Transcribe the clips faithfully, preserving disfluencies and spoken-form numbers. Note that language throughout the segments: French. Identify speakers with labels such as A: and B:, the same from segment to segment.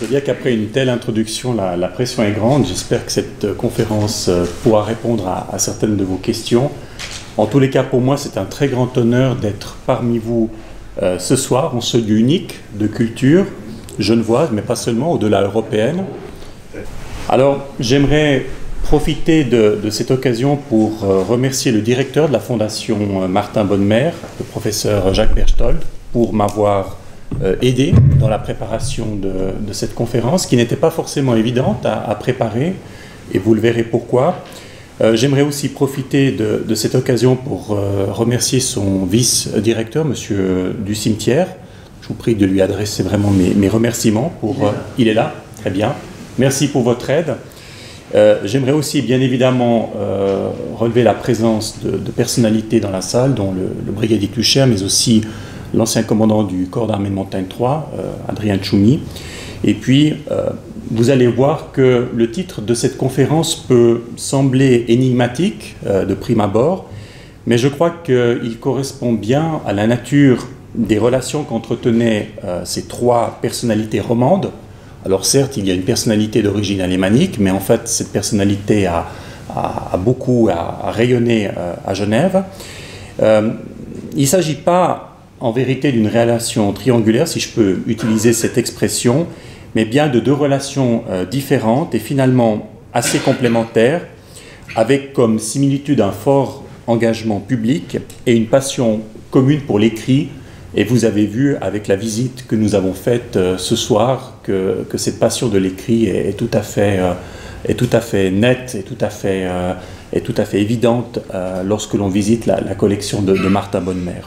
A: bien qu'après une telle introduction, la, la pression est grande. J'espère que cette conférence pourra répondre à, à certaines de vos questions. En tous les cas, pour moi, c'est un très grand honneur d'être parmi vous euh, ce soir, en ce lieu unique de culture genevoise, mais pas seulement, au-delà européenne. Alors, j'aimerais profiter de, de cette occasion pour euh, remercier le directeur de la Fondation Martin Bonnemer, le professeur Jacques Berchtold, pour m'avoir euh, aidé dans la préparation de, de cette conférence, qui n'était pas forcément évidente à, à préparer, et vous le verrez pourquoi. Euh, j'aimerais aussi profiter de, de cette occasion pour euh, remercier son vice-directeur, monsieur Ducimetière. Je vous prie de lui adresser vraiment mes, mes remerciements. Pour, euh, il est là, très bien. Merci pour votre aide. Euh, J'aimerais aussi, bien évidemment, euh, relever la présence de, de personnalités dans la salle, dont le, le brigadier Klucher, mais aussi l'ancien commandant du corps d'armée de montagne trois, euh, Adrien Tchoumi. Et puis, euh, vous allez voir que le titre de cette conférence peut sembler énigmatique euh, de prime abord, mais je crois qu'il correspond bien à la nature des relations qu'entretenaient euh, ces trois personnalités romandes. Alors certes, il y a une personnalité d'origine alémanique, mais en fait, cette personnalité a, a, a beaucoup a, a rayonné euh, à Genève. Euh, il ne s'agit pas, en vérité, d'une relation triangulaire, si je peux utiliser cette expression, mais bien de deux relations euh, différentes et finalement assez complémentaires, avec comme similitude un fort engagement public et une passion commune pour l'écrit. Et vous avez vu avec la visite que nous avons faite euh, ce soir que, que cette passion de l'écrit est, est, tout à fait, euh, est tout à fait nette et tout à fait, euh, est tout à fait évidente euh, lorsque l'on visite la, la collection de, de Martin Bonnemer.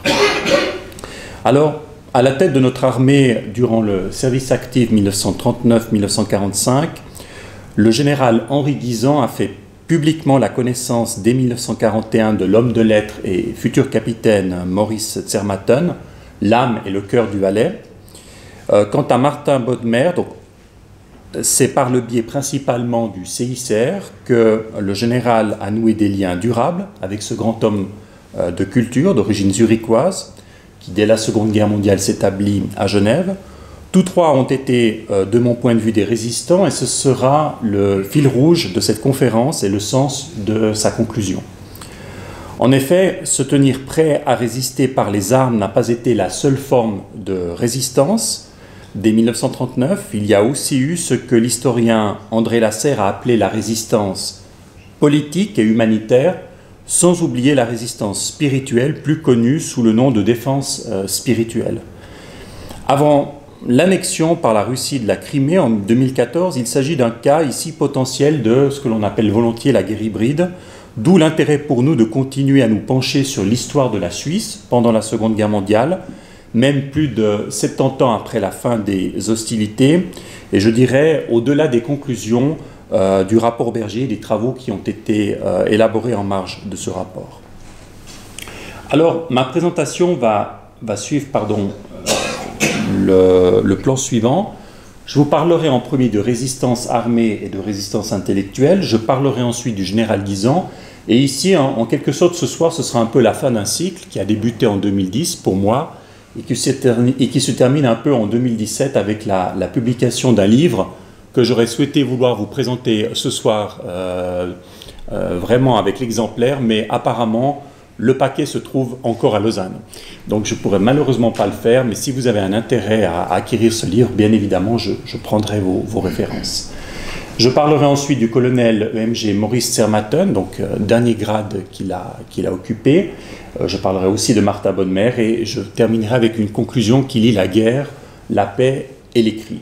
A: Alors, à la tête de notre armée durant le service actif mille neuf cent trente-neuf mille neuf cent quarante-cinq, le général Henri Guisan a fait publiquement la connaissance dès mille neuf cent quarante et un de l'homme de lettres et futur capitaine Maurice Zermatten, l'âme et le cœur du Valais. Euh, quant à Martin Bonnemer, c'est par le biais principalement du C I C R que le général a noué des liens durables avec ce grand homme euh, de culture d'origine zurichoise, qui dès la Seconde Guerre mondiale s'établit à Genève. Tous trois ont été, euh, de mon point de vue, des résistants, et ce sera le fil rouge de cette conférence et le sens de sa conclusion. En effet, se tenir prêt à résister par les armes n'a pas été la seule forme de résistance. Dès mille neuf cent trente-neuf, il y a aussi eu ce que l'historien André Lasserre a appelé la résistance politique et humanitaire, sans oublier la résistance spirituelle, plus connue sous le nom de défense euh, spirituelle. Avant l'annexion par la Russie de la Crimée en deux mille quatorze, il s'agit d'un cas ici potentiel de ce que l'on appelle volontiers la guerre hybride, d'où l'intérêt pour nous de continuer à nous pencher sur l'histoire de la Suisse pendant la Seconde Guerre mondiale, même plus de soixante-dix ans après la fin des hostilités, et je dirais au-delà des conclusions euh, du rapport Berger, des travaux qui ont été euh, élaborés en marge de ce rapport. Alors, ma présentation va, va suivre pardon, euh, le, le plan suivant. Je vous parlerai en premier de résistance armée et de résistance intellectuelle. Je parlerai ensuite du général Guisan. Et ici, en, en quelque sorte, ce soir, ce sera un peu la fin d'un cycle qui a débuté en deux mille dix pour moi et qui se termine, et qui se termine un peu en deux mille dix-sept avec la, la publication d'un livre que j'aurais souhaité vouloir vous présenter ce soir euh, euh, vraiment avec l'exemplaire, mais apparemment, le paquet se trouve encore à Lausanne. Donc je ne pourrais malheureusement pas le faire, mais si vous avez un intérêt à, à acquérir ce livre, bien évidemment, je, je prendrai vos, vos références. Je parlerai ensuite du colonel E M G Maurice Zermatten, donc euh, dernier grade qu'il a, qu'il a occupé. Euh, je parlerai aussi de Martin Bonnemer et je terminerai avec une conclusion qui lie la guerre, la paix et l'écrit.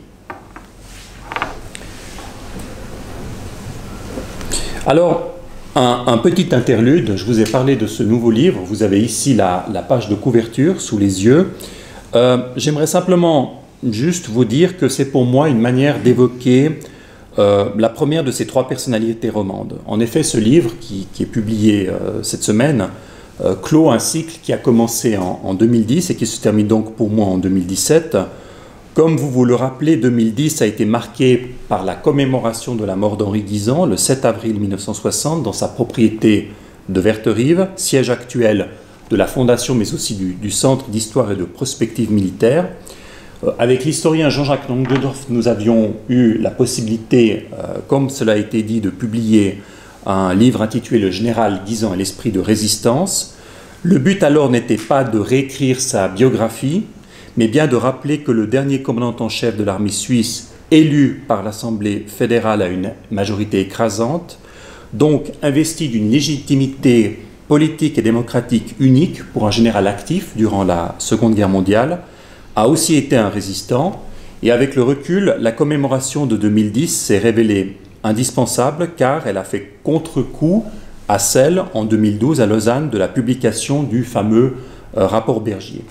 A: Alors, Un, un petit interlude, je vous ai parlé de ce nouveau livre, vous avez ici la, la page de couverture sous les yeux. Euh, J'aimerais simplement juste vous dire que c'est pour moi une manière d'évoquer euh, la première de ces trois personnalités romandes. En effet, ce livre, qui, qui est publié euh, cette semaine, euh, clôt un cycle qui a commencé en, en deux mille dix et qui se termine donc pour moi en deux mille dix-sept. Comme vous vous le rappelez, deux mille dix a été marqué par la commémoration de la mort d'Henri Guisan, le sept avril mille neuf cent soixante, dans sa propriété de Verterive, siège actuel de la Fondation, mais aussi du, du Centre d'histoire et de prospective militaire. Euh, avec l'historien Jean-Jacques Langendorf, nous avions eu la possibilité, euh, comme cela a été dit, de publier un livre intitulé « Le général Guisan et l'esprit de résistance ». Le but alors n'était pas de réécrire sa biographie, mais bien de rappeler que le dernier commandant en chef de l'armée suisse, élu par l'Assemblée fédérale à une majorité écrasante, donc investi d'une légitimité politique et démocratique unique pour un général actif durant la Seconde Guerre mondiale, a aussi été un résistant, et avec le recul, la commémoration de deux mille dix s'est révélée indispensable car elle a fait contre-coup à celle, en deux mille douze, à Lausanne, de la publication du fameux euh, rapport Bergier.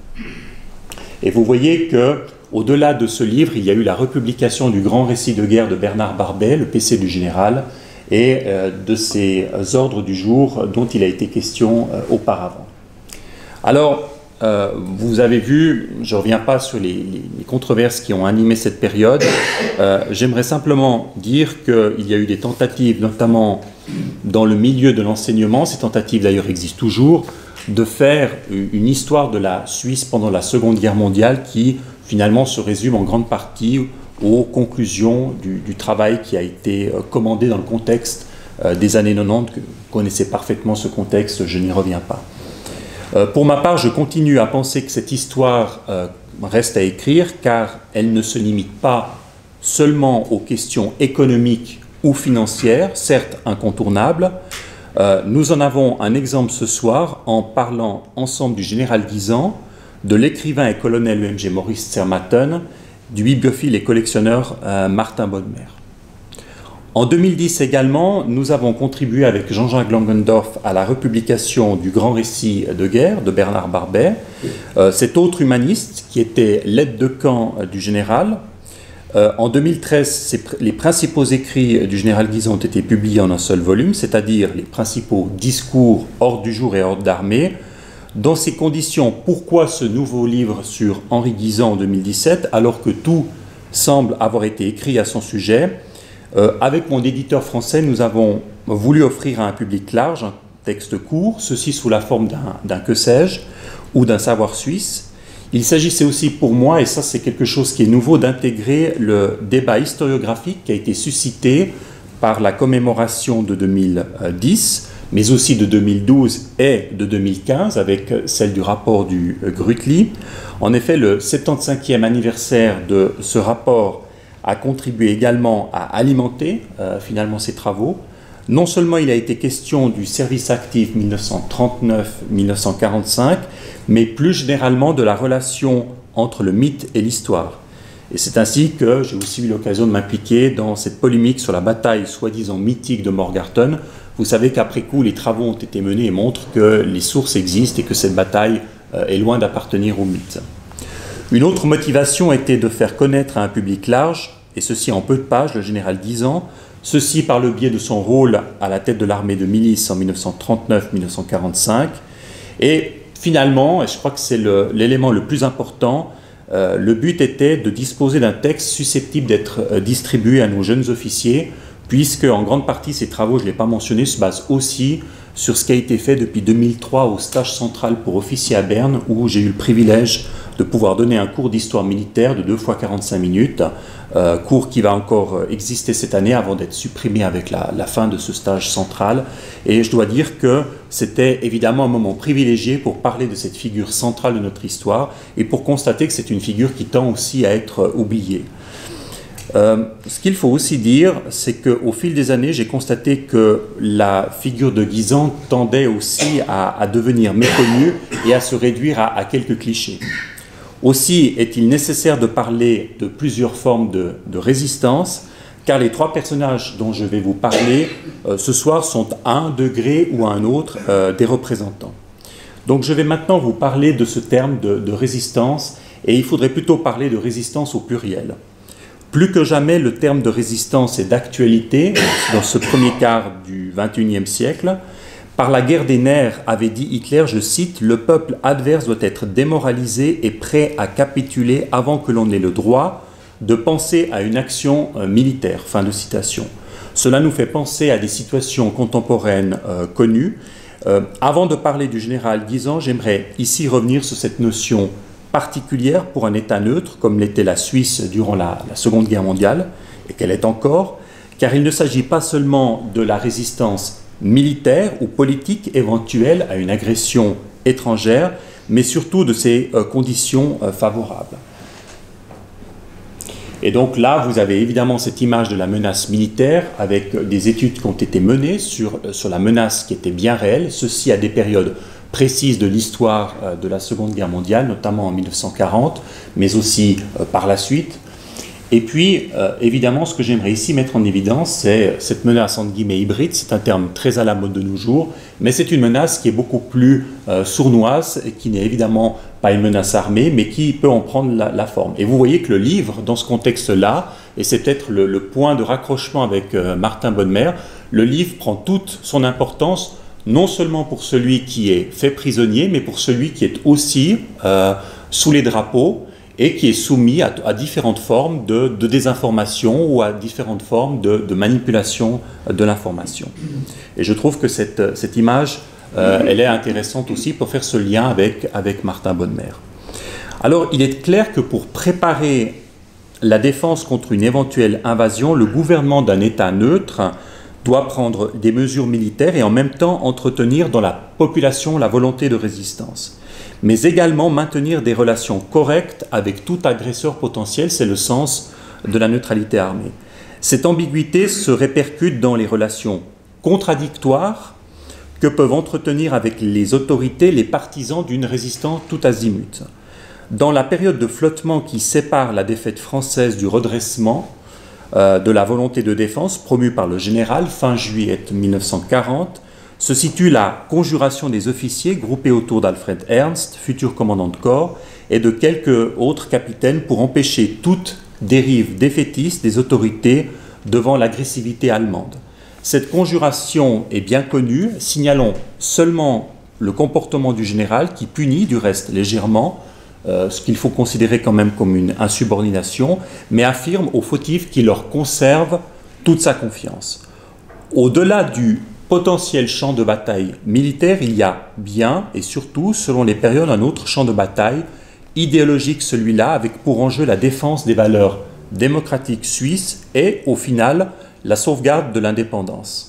A: Et vous voyez que, au-delà de ce livre, il y a eu la republication du grand récit de guerre de Bernard Barbet, le P C du général, et euh, de ces ordres du jour dont il a été question euh, auparavant. Alors, euh, vous avez vu, je ne reviens pas sur les, les, les controverses qui ont animé cette période, euh, j'aimerais simplement dire qu'il y a eu des tentatives, notamment dans le milieu de l'enseignement, ces tentatives d'ailleurs existent toujours, de faire une histoire de la Suisse pendant la Seconde Guerre mondiale qui finalement se résume en grande partie aux conclusions du, du travail qui a été commandé dans le contexte euh, des années quatre-vingt-dix. Vous connaissez parfaitement ce contexte, je n'y reviens pas. Euh, pour ma part, je continue à penser que cette histoire euh, reste à écrire car elle ne se limite pas seulement aux questions économiques ou financières, certes incontournables. Euh, nous en avons un exemple ce soir en parlant ensemble du général Guisan, de l'écrivain et colonel E M G Maurice Zermatten, du bibliophile et collectionneur euh, Martin Bodmer. En deux mille dix également, nous avons contribué avec Jean-Jacques Langendorf à la republication du grand récit de guerre de Bernard Barbet, euh, cet autre humaniste qui était l'aide de camp euh, du général. Euh, en deux mille treize, les principaux écrits du général Guisan ont été publiés en un seul volume, c'est-à-dire les principaux discours hors du jour et hors d'armée. Dans ces conditions, pourquoi ce nouveau livre sur Henri Guisan en deux mille dix-sept, alors que tout semble avoir été écrit à son sujet? euh, Avec mon éditeur français, nous avons voulu offrir à un public large un texte court, ceci sous la forme d'un que sais-je ou d'un savoir suisse. Il s'agissait aussi pour moi, et ça c'est quelque chose qui est nouveau, d'intégrer le débat historiographique qui a été suscité par la commémoration de deux mille dix, mais aussi de deux mille douze et de deux mille quinze, avec celle du rapport du Grütli. En effet, le soixante-quinzième anniversaire de ce rapport a contribué également à alimenter euh, finalement ces travaux. Non seulement il a été question du service actif mille neuf cent trente-neuf mille neuf cent quarante-cinq, mais plus généralement de la relation entre le mythe et l'histoire. Et c'est ainsi que j'ai aussi eu l'occasion de m'impliquer dans cette polémique sur la bataille soi-disant mythique de Morgarten. Vous savez qu'après coup, les travaux ont été menés et montrent que les sources existent et que cette bataille euh, est loin d'appartenir au mythe. Une autre motivation était de faire connaître à un public large, et ceci en peu de pages, le général Guisan, ceci par le biais de son rôle à la tête de l'armée de milice en mille neuf cent trente-neuf mille neuf cent quarante-cinq. Et finalement, et je crois que c'est l'élément le, le plus important, euh, le but était de disposer d'un texte susceptible d'être euh, distribué à nos jeunes officiers, puisque en grande partie ces travaux, je ne l'ai pas mentionné, se basent aussi sur ce qui a été fait depuis deux mille trois au stage central pour officiers à Berne, où j'ai eu le privilège de pouvoir donner un cours d'histoire militaire de deux fois quarante-cinq minutes, euh, cours qui va encore exister cette année avant d'être supprimé avec la, la fin de ce stage central. Et je dois dire que c'était évidemment un moment privilégié pour parler de cette figure centrale de notre histoire et pour constater que c'est une figure qui tend aussi à être oubliée. Euh, ce qu'il faut aussi dire, c'est qu'au fil des années, j'ai constaté que la figure de Guisan tendait aussi à, à devenir méconnue et à se réduire à, à quelques clichés. Aussi est-il nécessaire de parler de plusieurs formes de, de résistance, car les trois personnages dont je vais vous parler euh, ce soir sont à un degré ou à un autre euh, des représentants. Donc je vais maintenant vous parler de ce terme de, de résistance, et il faudrait plutôt parler de résistance au pluriel. Plus que jamais, le terme de résistance est d'actualité dans ce premier quart du vingt et unième siècle. Par la guerre des nerfs, avait dit Hitler, je cite, « Le peuple adverse doit être démoralisé et prêt à capituler avant que l'on ait le droit de penser à une action euh, militaire. » Fin de citation. Cela nous fait penser à des situations contemporaines euh, connues. Euh, avant de parler du général Guisan, j'aimerais ici revenir sur cette notion particulière pour un État neutre comme l'était la Suisse durant la, la Seconde Guerre mondiale, et qu'elle est encore, car il ne s'agit pas seulement de la résistance militaire ou politique éventuelle à une agression étrangère, mais surtout de ses euh, conditions euh, favorables. Et donc là, vous avez évidemment cette image de la menace militaire avec des études qui ont été menées sur, sur la menace qui était bien réelle, ceci à des périodes précises de l'histoire euh, de la Seconde Guerre mondiale, notamment en mille neuf cent quarante, mais aussi euh, par la suite. Et puis, euh, évidemment, ce que j'aimerais ici mettre en évidence, c'est cette menace entre guillemets hybride. C'est un terme très à la mode de nos jours, mais c'est une menace qui est beaucoup plus euh, sournoise et qui n'est évidemment pas une menace armée, mais qui peut en prendre la, la forme. Et vous voyez que le livre, dans ce contexte-là, et c'est peut-être le, le point de raccrochement avec euh, Martin Bonnemer, le livre prend toute son importance, non seulement pour celui qui est fait prisonnier, mais pour celui qui est aussi euh, sous les drapeaux, et qui est soumis à, à différentes formes de, de désinformation ou à différentes formes de, de manipulation de l'information. Et je trouve que cette, cette image, euh, elle est intéressante aussi pour faire ce lien avec, avec Martin Bonnemer. Alors, il est clair que pour préparer la défense contre une éventuelle invasion, le gouvernement d'un État neutre doit prendre des mesures militaires et en même temps entretenir dans la population la volonté de résistance, mais également maintenir des relations correctes avec tout agresseur potentiel. C'est le sens de la neutralité armée. Cette ambiguïté se répercute dans les relations contradictoires que peuvent entretenir avec les autorités les partisans d'une résistance tout azimut. Dans la période de flottement qui sépare la défaite française du redressement euh, de la volonté de défense promue par le général fin juillet mille neuf cent quarante, se situe la conjuration des officiers groupés autour d'Alfred Ernst, futur commandant de corps, et de quelques autres capitaines pour empêcher toute dérive défaitiste des autorités devant l'agressivité allemande. Cette conjuration est bien connue, signalons seulement le comportement du général qui punit du reste légèrement, euh, ce qu'il faut considérer quand même comme une insubordination, mais affirme aux fautifs qu'il leur conserve toute sa confiance. Au-delà du potentiel champ de bataille militaire, il y a bien et surtout, selon les périodes, un autre champ de bataille, idéologique celui-là, avec pour enjeu la défense des valeurs démocratiques suisses et, au final, la sauvegarde de l'indépendance.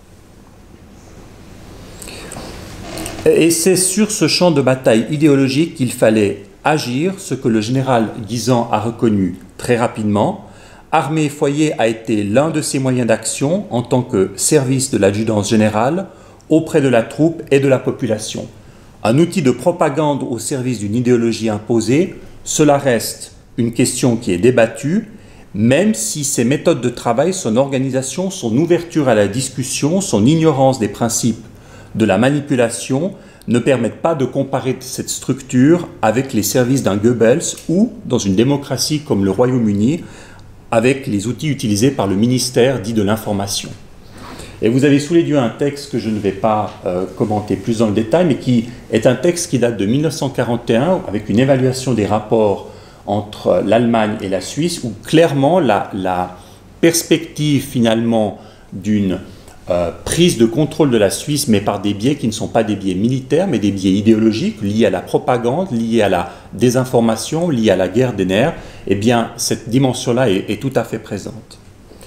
A: Et c'est sur ce champ de bataille idéologique qu'il fallait agir, ce que le général Guisan a reconnu très rapidement. Armée et foyer a été l'un de ses moyens d'action en tant que service de l'adjudance générale auprès de la troupe et de la population. Un outil de propagande au service d'une idéologie imposée, cela reste une question qui est débattue, même si ses méthodes de travail, son organisation, son ouverture à la discussion, son ignorance des principes de la manipulation ne permettent pas de comparer cette structure avec les services d'un Goebbels ou, dans une démocratie comme le Royaume-Uni, avec les outils utilisés par le ministère dit de l'information. Et vous avez sous les yeux un texte que je ne vais pas euh, commenter plus dans le détail, mais qui est un texte qui date de mille neuf cent quarante et un, avec une évaluation des rapports entre l'Allemagne et la Suisse, où clairement la, la perspective finalement d'une euh, prise de contrôle de la Suisse, mais par des biais qui ne sont pas des biais militaires, mais des biais idéologiques, liés à la propagande, liés à la désinformation, liés à la guerre des nerfs, eh bien, cette dimension-là est, est tout à fait présente.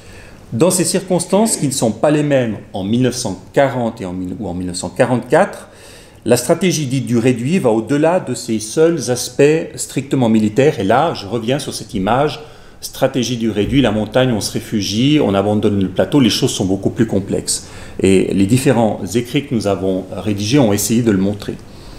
A: Dans ces circonstances qui ne sont pas les mêmes en mille neuf cent quarante et en, ou en mille neuf cent quarante-quatre, la stratégie dite du réduit va au-delà de ces seuls aspects strictement militaires. Et là, je reviens sur cette image, stratégie du réduit, la montagne, on se réfugie, on abandonne le plateau, les choses sont beaucoup plus complexes. Et les différents écrits que nous avons rédigés ont essayé de le montrer.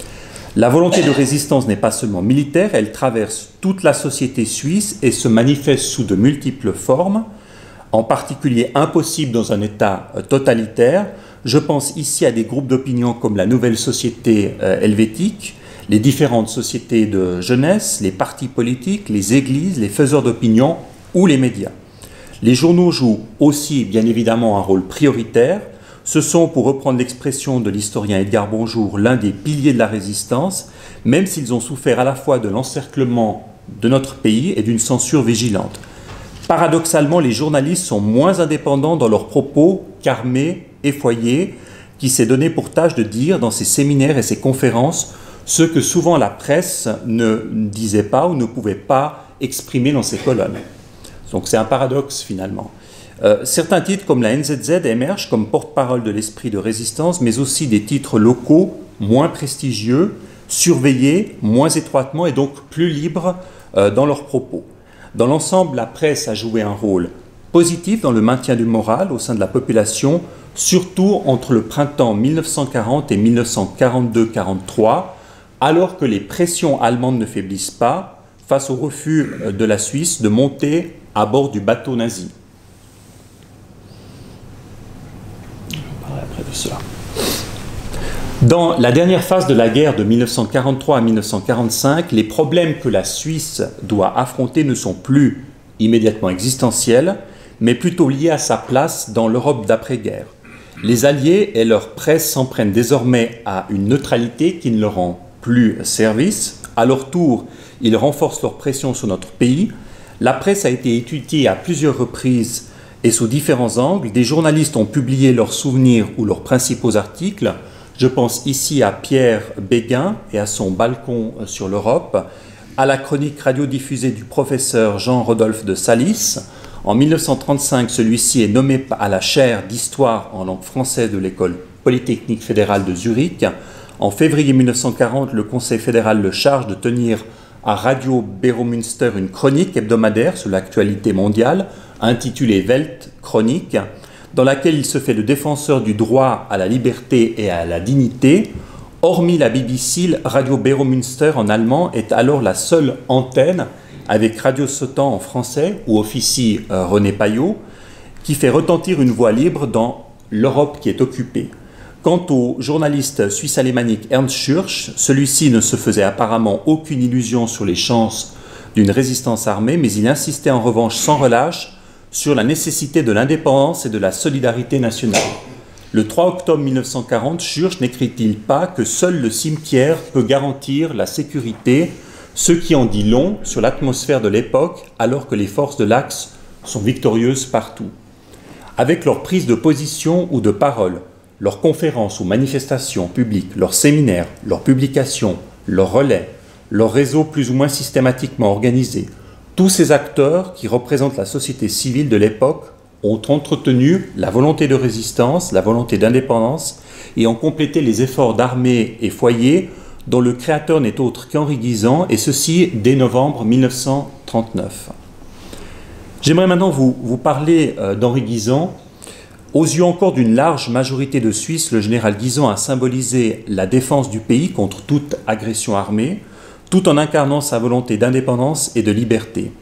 A: La volonté de résistance n'est pas seulement militaire, elle traverse toute la société suisse et se manifeste sous de multiples formes, en particulier impossible dans un État totalitaire. Je pense ici à des groupes d'opinion comme la Nouvelle Société euh, helvétique, les différentes sociétés de jeunesse, les partis politiques, les églises, les faiseurs d'opinion ou les médias. Les journaux jouent aussi, bien évidemment, un rôle prioritaire. Ce sont, pour reprendre l'expression de l'historien Edgar Bonjour, l'un des piliers de la résistance, même s'ils ont souffert à la fois de l'encerclement de notre pays et d'une censure vigilante. Paradoxalement, les journalistes sont moins indépendants dans leurs propos qu'Armée et Foyer, qui s'est donné pour tâche de dire dans ses séminaires et ses conférences ce que souvent la presse ne disait pas ou ne pouvait pas exprimer dans ses colonnes. Donc c'est un paradoxe finalement. Euh, certains titres comme la N Z Z émergent comme porte-parole de l'esprit de résistance, mais aussi des titres locaux moins prestigieux, surveillés moins étroitement et donc plus libres euh, dans leurs propos. Dans l'ensemble, la presse a joué un rôle positif dans le maintien du moral au sein de la population, surtout entre le printemps mille neuf cent quarante et mille neuf cent quarante-deux quarante-trois, alors que les pressions allemandes ne faiblissent pas face au refus de la Suisse de monter à bord du bateau nazi. On parlera après de cela. Dans la dernière phase de la guerre de mille neuf cent quarante-trois à mille neuf cent quarante-cinq, les problèmes que la Suisse doit affronter ne sont plus immédiatement existentiels, mais plutôt liés à sa place dans l'Europe d'après-guerre. Les Alliés et leur presse s'en prennent désormais à une neutralité qui ne leur rend plus service. À leur tour, ils renforcent leur pression sur notre pays. La presse a été étudiée à plusieurs reprises et sous différents angles. Des journalistes ont publié leurs souvenirs ou leurs principaux articles. Je pense ici à Pierre Béguin et à son balcon sur l'Europe, à la chronique radiodiffusée du professeur Jean-Rodolphe de Salis. En mille neuf cent trente-cinq, celui-ci est nommé à la chaire d'histoire en langue française de l'école polytechnique fédérale de Zurich. En février mille neuf cent quarante, le Conseil fédéral le charge de tenir à Radio Beromünster une chronique hebdomadaire sur l'actualité mondiale, intitulée Welt Chronique, dans laquelle il se fait le défenseur du droit à la liberté et à la dignité. Hormis la B B C, Radio Beromünster en allemand est alors la seule antenne, avec Radio Sautan en français, où officie euh, René Payot, qui fait retentir une voix libre dans l'Europe qui est occupée. Quant au journaliste suisse-alémanique Ernst Schurch, celui-ci ne se faisait apparemment aucune illusion sur les chances d'une résistance armée, mais il insistait en revanche sans relâche sur la nécessité de l'indépendance et de la solidarité nationale. Le trois octobre mille neuf cent quarante, Schurch n'écrit-il pas que seul le cimetière peut garantir la sécurité, ce qui en dit long sur l'atmosphère de l'époque, alors que les forces de l'Axe sont victorieuses partout. Avec leur prise de position ou de parole, leurs conférences ou manifestations publiques, leurs séminaires, leurs publications, leurs relais, leurs réseaux plus ou moins systématiquement organisés, tous ces acteurs qui représentent la société civile de l'époque ont entretenu la volonté de résistance, la volonté d'indépendance et ont complété les efforts d'armée et foyers dont le créateur n'est autre qu'Henri Guisan, et ceci dès novembre mille neuf cent trente-neuf. J'aimerais maintenant vous, vous parler euh, d'Henri Guisan. Aux yeux encore d'une large majorité de Suisses, le général Guisan a symbolisé la défense du pays contre toute agression armée, tout en incarnant sa volonté d'indépendance et de liberté.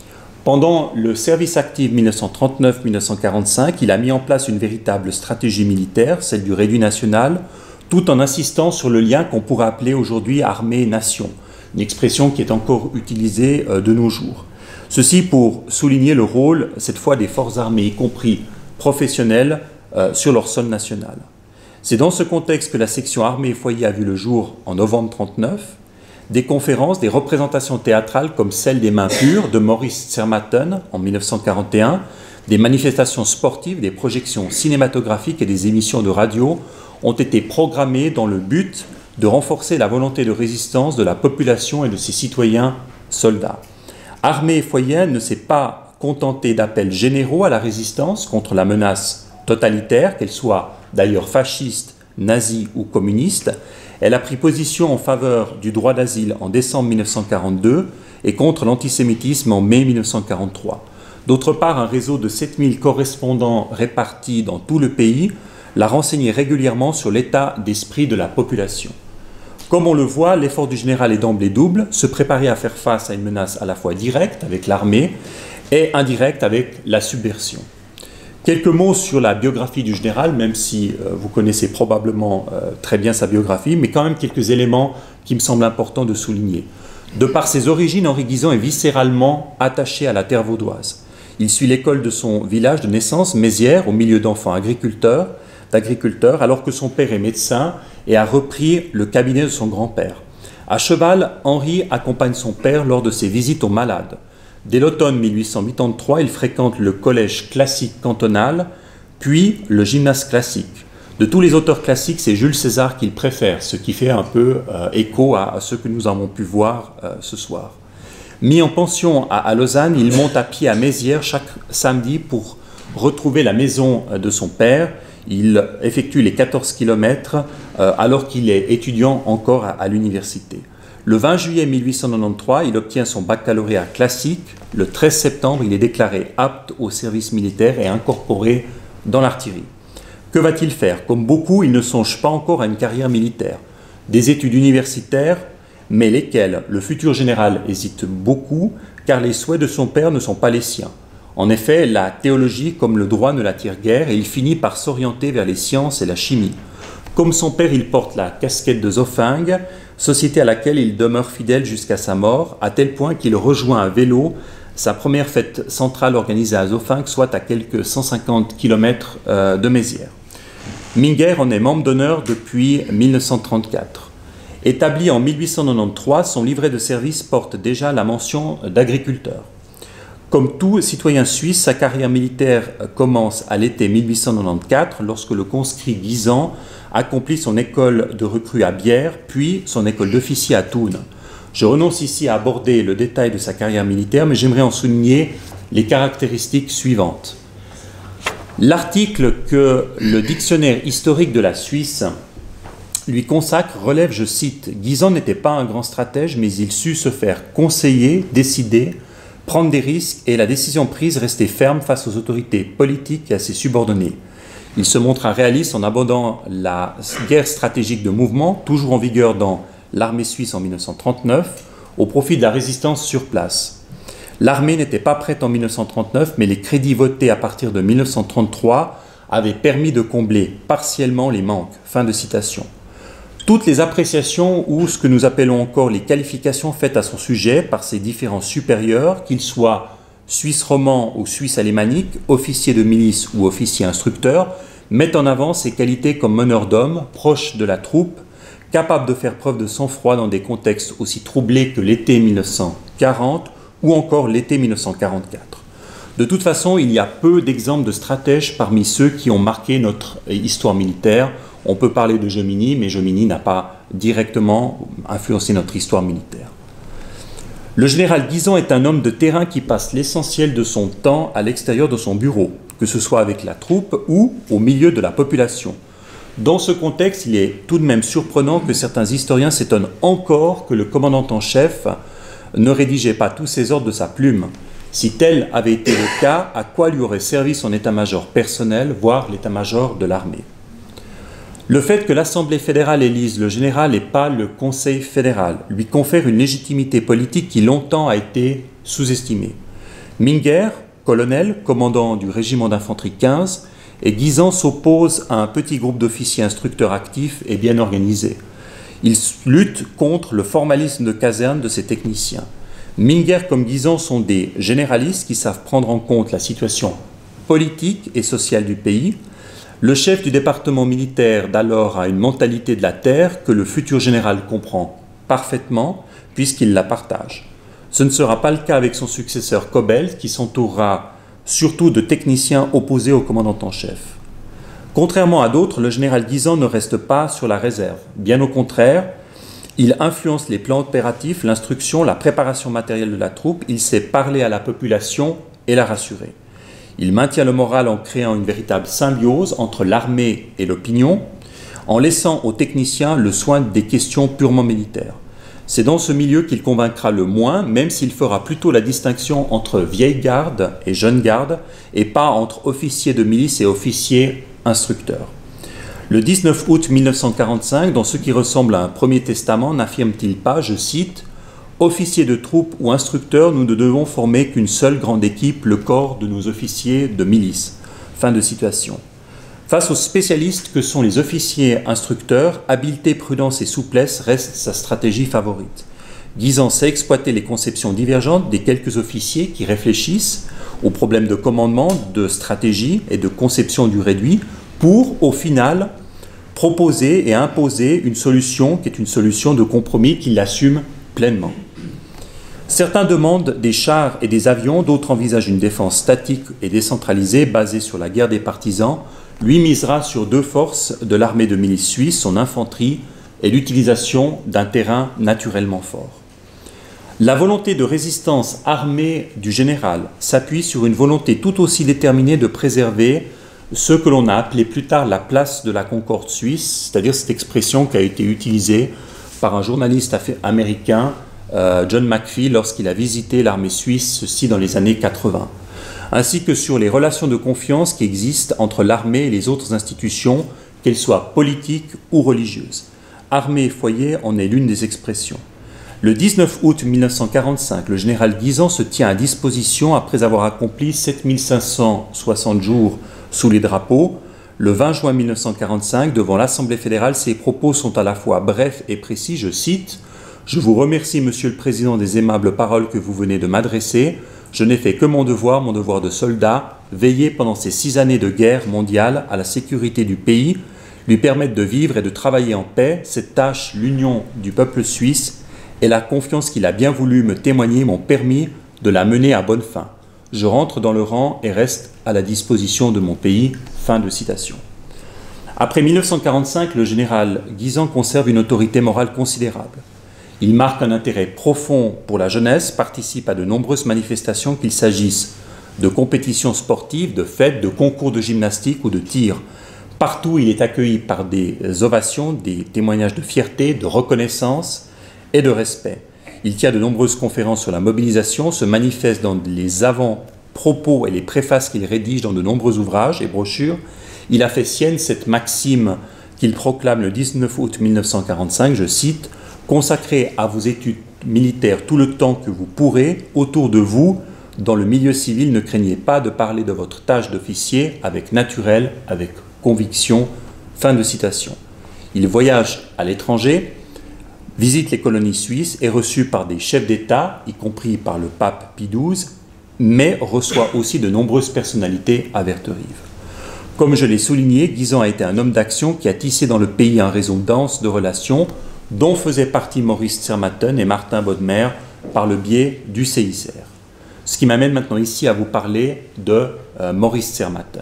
A: Pendant le service actif mille neuf cent trente-neuf mille neuf cent quarante-cinq, il a mis en place une véritable stratégie militaire, celle du réduit national, tout en insistant sur le lien qu'on pourrait appeler aujourd'hui armée-nation, une expression qui est encore utilisée de nos jours. Ceci pour souligner le rôle, cette fois, des forces armées, y compris professionnelles, euh, sur leur sol national. C'est dans ce contexte que la section armée et foyer a vu le jour en novembre mille neuf cent trente-neuf. Des conférences, des représentations théâtrales comme celle des Mains pures de Maurice Zermatten en mille neuf cent quarante et un, des manifestations sportives, des projections cinématographiques et des émissions de radio ont été programmées dans le but de renforcer la volonté de résistance de la population et de ses citoyens soldats. Armée et foyer ne s'est pas contenté d'appels généraux à la résistance contre la menace totalitaire, qu'elle soit d'ailleurs fasciste, nazie ou communiste. Elle a pris position en faveur du droit d'asile en décembre mille neuf cent quarante-deux et contre l'antisémitisme en mai mille neuf cent quarante-trois. D'autre part, un réseau de sept mille correspondants répartis dans tout le pays l'a renseigné régulièrement sur l'état d'esprit de la population. Comme on le voit, l'effort du général est d'emblée double, se préparer à faire face à une menace à la fois directe avec l'armée et indirecte avec la subversion. Quelques mots sur la biographie du général, même si euh, vous connaissez probablement euh, très bien sa biographie, mais quand même quelques éléments qui me semblent importants de souligner. De par ses origines, Henri Guisan est viscéralement attaché à la terre vaudoise. Il suit l'école de son village de naissance, Mézières, au milieu d'enfants agriculteurs, d'agriculteurs, alors que son père est médecin et a repris le cabinet de son grand-père. À cheval, Henri accompagne son père lors de ses visites aux malades. Dès l'automne mille huit cent quatre-vingt-trois, il fréquente le collège classique cantonal, puis le gymnase classique. De tous les auteurs classiques, c'est Jules César qu'il préfère, ce qui fait un peu euh, écho à, à ce que nous avons pu voir euh, ce soir. Mis en pension à, à Lausanne, il monte à pied à Mézières chaque samedi pour retrouver la maison de son père. Il effectue les quatorze kilomètres euh, alors qu'il est étudiant encore à, à l'université. Le vingt juillet mille huit cent quatre-vingt-treize, il obtient son baccalauréat classique. Le treize septembre, il est déclaré apte au service militaire et incorporé dans l'artillerie. Que va-t-il faire? Comme beaucoup, il ne songe pas encore à une carrière militaire. Des études universitaires, mais lesquelles le futur général hésite beaucoup, car les souhaits de son père ne sont pas les siens. En effet, la théologie comme le droit ne l'attire guère et il finit par s'orienter vers les sciences et la chimie. Comme son père, il porte la casquette de Zofingue, société à laquelle il demeure fidèle jusqu'à sa mort, à tel point qu'il rejoint à vélo sa première fête centrale organisée à Zofingue, soit à quelques cent cinquante kilomètres euh, de Mézières. Minger en est membre d'honneur depuis mille neuf cent trente-quatre. Établi en mille huit cent quatre-vingt-treize, son livret de service porte déjà la mention d'agriculteur. Comme tout citoyen suisse, sa carrière militaire commence à l'été mille huit cent quatre-vingt-quatorze lorsque le conscrit Guisan accomplit son école de recrue à Bière, puis son école d'officier à Thun. Je renonce ici à aborder le détail de sa carrière militaire, mais j'aimerais en souligner les caractéristiques suivantes. L'article que le dictionnaire historique de la Suisse lui consacre relève, je cite, « Guisan n'était pas un grand stratège, mais il sut se faire conseiller, décider, prendre des risques et la décision prise restait ferme face aux autorités politiques et à ses subordonnés. Il se montra réaliste en abordant la guerre stratégique de mouvement, toujours en vigueur dans l'armée suisse en mille neuf cent trente-neuf, au profit de la résistance sur place. L'armée n'était pas prête en mille neuf cent trente-neuf, mais les crédits votés à partir de mille neuf cent trente-trois avaient permis de combler partiellement les manques. » Fin de citation. Toutes les appréciations ou ce que nous appelons encore les qualifications faites à son sujet par ses différents supérieurs, qu'ils soient suisse roman ou suisse alémanique, officier de milice ou officier instructeur, mettent en avant ses qualités comme meneur d'hommes, proche de la troupe, capable de faire preuve de sang-froid dans des contextes aussi troublés que l'été mille neuf cent quarante ou encore l'été mille neuf cent quarante-quatre. De toute façon, il y a peu d'exemples de stratèges parmi ceux qui ont marqué notre histoire militaire. On peut parler de Jomini, mais Jomini n'a pas directement influencé notre histoire militaire. Le général Guisan est un homme de terrain qui passe l'essentiel de son temps à l'extérieur de son bureau, que ce soit avec la troupe ou au milieu de la population. Dans ce contexte, il est tout de même surprenant que certains historiens s'étonnent encore que le commandant en chef ne rédigeait pas tous ses ordres de sa plume. Si tel avait été le cas, à quoi lui aurait servi son état-major personnel, voire l'état-major de l'armée? Le fait que l'Assemblée fédérale élise le général et pas le Conseil fédéral lui confère une légitimité politique qui longtemps a été sous-estimée. Minger, colonel, commandant du régiment d'infanterie quinze, et Guisan s'oppose à un petit groupe d'officiers instructeurs actifs et bien organisés. Ils luttent contre le formalisme de caserne de ces techniciens. Minger comme Guisan sont des généralistes qui savent prendre en compte la situation politique et sociale du pays. Le chef du département militaire d'alors a une mentalité de la terre que le futur général comprend parfaitement puisqu'il la partage. Ce ne sera pas le cas avec son successeur Kobelt qui s'entourera surtout de techniciens opposés au commandant en chef. Contrairement à d'autres, le général Guisan ne reste pas sur la réserve. Bien au contraire, il influence les plans opératifs, l'instruction, la préparation matérielle de la troupe. Il sait parler à la population et la rassurer. Il maintient le moral en créant une véritable symbiose entre l'armée et l'opinion, en laissant aux techniciens le soin des questions purement militaires. C'est dans ce milieu qu'il convaincra le moins, même s'il fera plutôt la distinction entre vieille garde et jeune garde, et pas entre officiers de milice et officiers instructeurs. Le dix-neuf août mille neuf cent quarante-cinq, dans ce qui ressemble à un premier testament, n'affirme-t-il pas, je cite, « Officiers de troupe ou instructeurs, nous ne devons former qu'une seule grande équipe, le corps de nos officiers de milice. » Fin de citation. Face aux spécialistes que sont les officiers instructeurs, habileté, prudence et souplesse restent sa stratégie favorite. Guisan sait exploiter les conceptions divergentes des quelques officiers qui réfléchissent aux problèmes de commandement, de stratégie et de conception du réduit pour, au final, proposer et imposer une solution qui est une solution de compromis qu'il assume pleinement. Certains demandent des chars et des avions, d'autres envisagent une défense statique et décentralisée basée sur la guerre des partisans. lui misera sur deux forces de l'armée de milice suisse, son infanterie et l'utilisation d'un terrain naturellement fort. La volonté de résistance armée du général s'appuie sur une volonté tout aussi déterminée de préserver ce que l'on a appelé plus tard la place de la Concorde suisse, c'est-à-dire cette expression qui a été utilisée par un journaliste américain, euh, John McPhee, lorsqu'il a visité l'armée suisse, ceci dans les années quatre-vingt, ainsi que sur les relations de confiance qui existent entre l'armée et les autres institutions, qu'elles soient politiques ou religieuses. Armée et foyer en est l'une des expressions. Le dix-neuf août mille neuf cent quarante-cinq, le général Guisan se tient à disposition après avoir accompli sept mille cinq cent soixante jours sous les drapeaux. Le vingt juin mille neuf cent quarante-cinq, devant l'Assemblée fédérale, ses propos sont à la fois brefs et précis. Je cite « Je vous remercie, Monsieur le Président, des aimables paroles que vous venez de m'adresser. Je n'ai fait que mon devoir, mon devoir de soldat, veiller pendant ces six années de guerre mondiale à la sécurité du pays, lui permettre de vivre et de travailler en paix. Cette tâche, l'union du peuple suisse et la confiance qu'il a bien voulu me témoigner m'ont permis de la mener à bonne fin. Je rentre dans le rang et reste à la disposition de mon pays. » Fin de citation. Après mille neuf cent quarante-cinq, le général Guisan conserve une autorité morale considérable. Il marque un intérêt profond pour la jeunesse, participe à de nombreuses manifestations, qu'il s'agisse de compétitions sportives, de fêtes, de concours de gymnastique ou de tir. Partout, il est accueilli par des ovations, des témoignages de fierté, de reconnaissance et de respect. Il tient de nombreuses conférences sur la mobilisation, se manifeste dans les avant-propos et les préfaces qu'il rédige dans de nombreux ouvrages et brochures. Il a fait sienne cette maxime qu'il proclame le dix-neuf août mille neuf cent quarante-cinq, je cite « Consacrez à vos études militaires tout le temps que vous pourrez, autour de vous, dans le milieu civil, ne craignez pas de parler de votre tâche d'officier avec naturel, avec conviction. » Fin de citation. Il voyage à l'étranger, visite les colonies suisses, est reçu par des chefs d'État, y compris par le pape Pie douze, mais reçoit aussi de nombreuses personnalités à Verterive. Comme je l'ai souligné, Guisan a été un homme d'action qui a tissé dans le pays un réseau dense de relations, dont faisaient partie Maurice Zermatten et Martin Bodmer par le biais du C I C R. Ce qui m'amène maintenant ici à vous parler de euh, Maurice Zermatten.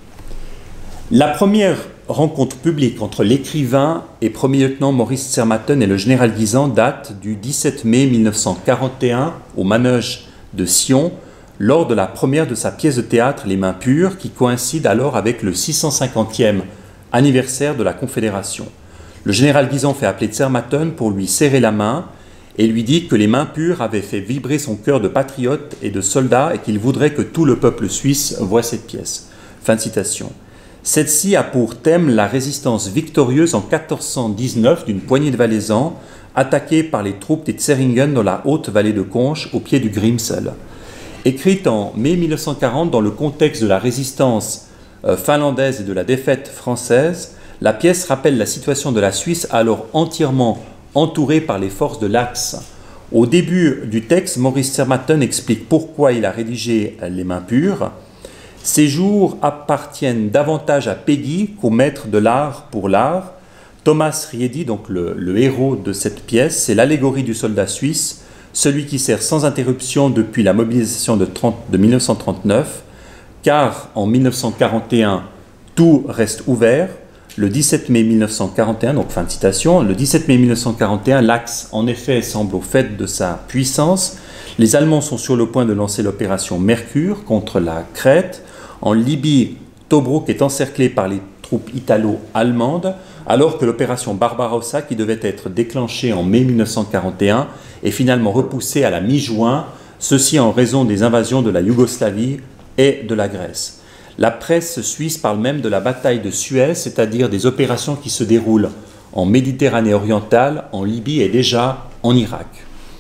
A: La première rencontre publique entre l'écrivain et premier lieutenant Maurice Zermatten et le général Guisan date du dix-sept mai mille neuf cent quarante et un au manège de Sion, lors de la première de sa pièce de théâtre Les Mains Pures, qui coïncide alors avec le six cent cinquantième anniversaire de la Confédération. Le général Guisan fait appeler Zermatten pour lui serrer la main et lui dit que Les Mains Pures avaient fait vibrer son cœur de patriote et de soldat et qu'il voudrait que tout le peuple suisse voie cette pièce. Fin de citation. Celle-ci a pour thème la résistance victorieuse en quatorze cent dix-neuf d'une poignée de Valaisans attaqués par les troupes des Zeringen dans la haute vallée de Conches au pied du Grimsel. Écrite en mai mille neuf cent quarante dans le contexte de la résistance finlandaise et de la défaite française, la pièce rappelle la situation de la Suisse alors entièrement entourée par les forces de l'Axe. Au début du texte, Maurice Zermatten explique pourquoi il a rédigé Les Mains Pures. Ces jours appartiennent davantage à Peggy qu'au maître de l'art pour l'art. Thomas Riedi, donc le, le héros de cette pièce, c'est l'allégorie du soldat suisse, celui qui sert sans interruption depuis la mobilisation de, trente, de mille neuf cent trente-neuf, car en mille neuf cent quarante et un, tout reste ouvert. Le dix-sept mai mille neuf cent quarante et un, donc fin de citation, le dix-sept mai mille neuf cent quarante et un, l'Axe en effet semble au fait de sa puissance. Les Allemands sont sur le point de lancer l'opération Mercure contre la Crète. En Libye, Tobruk est encerclé par les troupes italo-allemandes, alors que l'opération Barbarossa, qui devait être déclenchée en mai mille neuf cent quarante et un, est finalement repoussée à la mi-juin, ceci en raison des invasions de la Yougoslavie et de la Grèce. La presse suisse parle même de la bataille de Suez, c'est-à-dire des opérations qui se déroulent en Méditerranée orientale, en Libye et déjà en Irak.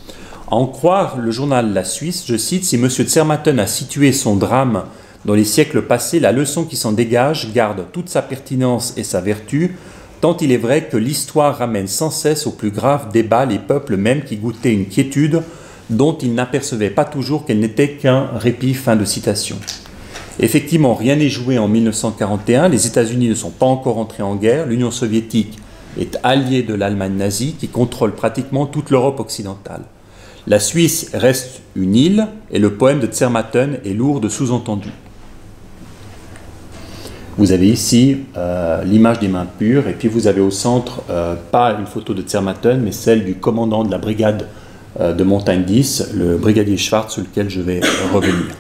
A: À en croire le journal La Suisse, je cite, « Si M. Zermatten a situé son drame dans les siècles passés, la leçon qui s'en dégage garde toute sa pertinence et sa vertu, tant il est vrai que l'histoire ramène sans cesse au plus grave débat les peuples mêmes qui goûtaient une quiétude dont ils n'apercevaient pas toujours qu'elle n'était qu'un répit. » Fin de citation. Effectivement, rien n'est joué en mille neuf cent quarante et un, les États-Unis ne sont pas encore entrés en guerre, l'Union soviétique est alliée de l'Allemagne nazie qui contrôle pratiquement toute l'Europe occidentale. La Suisse reste une île et le poème de Zermatten est lourd de sous-entendus. Vous avez ici euh, l'image des mains pures, et puis vous avez au centre, euh, pas une photo de Zermatten, mais celle du commandant de la brigade euh, de Montagne dix, le brigadier Schwartz, sur lequel je vais revenir.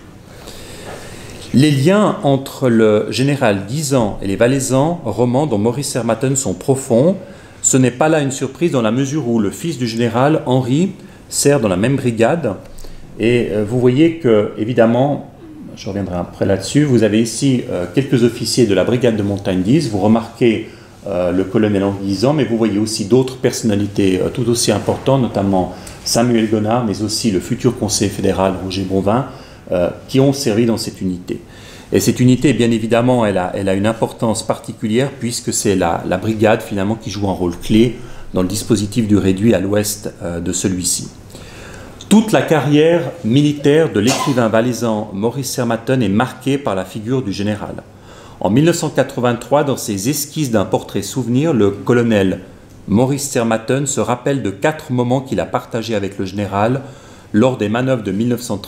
A: Les liens entre le général Guisan et les Valaisans romans dont Maurice Zermatten sont profonds. Ce n'est pas là une surprise dans la mesure où le fils du général, Henri, sert dans la même brigade. Et euh, vous voyez que, évidemment, je reviendrai après là-dessus, vous avez ici euh, quelques officiers de la brigade de Montagne dix. Vous remarquez euh, le colonel Henri Guisan, mais vous voyez aussi d'autres personnalités euh, tout aussi importantes, notamment Samuel Gonard, mais aussi le futur conseiller fédéral Roger Bonvin, euh, qui ont servi dans cette unité. Et cette unité, bien évidemment, elle a, elle a une importance particulière puisque c'est la, la brigade, finalement, qui joue un rôle clé dans le dispositif du réduit à l'ouest euh, de celui-ci. Toute la carrière militaire de l'écrivain valaisan Maurice Zermatten est marquée par la figure du général. En mille neuf cent quatre-vingt-trois, dans ses esquisses d'un portrait souvenir, le colonel Maurice Zermatten se rappelle de quatre moments qu'il a partagés avec le général lors des manœuvres de mille neuf cent